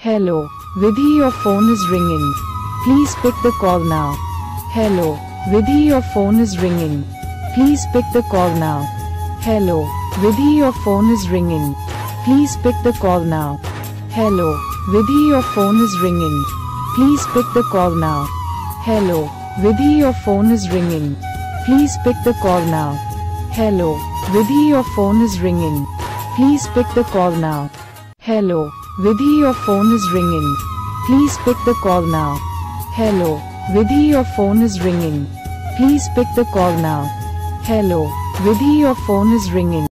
Hello, Vidhi, your phone is ringing. Please pick the call now. Hello, Vidhi, your phone is ringing. Please pick the call now. Hello, Vidhi, your phone is ringing. Please pick the call now. Hello, Vidhi, your phone is ringing. Please pick the call now. Hello, Vidhi, your phone is ringing. Please pick the call now. Hello, Vidhi, your phone is ringing. Please pick the call now. Hello, Vidhi, your phone is ringing. Please pick the call now. Hello, Vidhi, your phone is ringing. Please pick the call now. Hello, Vidhi, your phone is ringing.